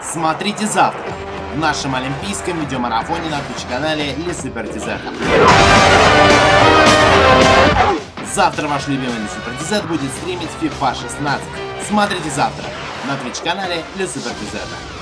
Смотрите завтра в нашем олимпийском видеомарафоне на Twitch-канале LeSuperTZ. Завтра ваш любимый LeSuperTZ будет стримить FIFA 16. Смотрите завтра на Twitch-канале LeSuperTZ.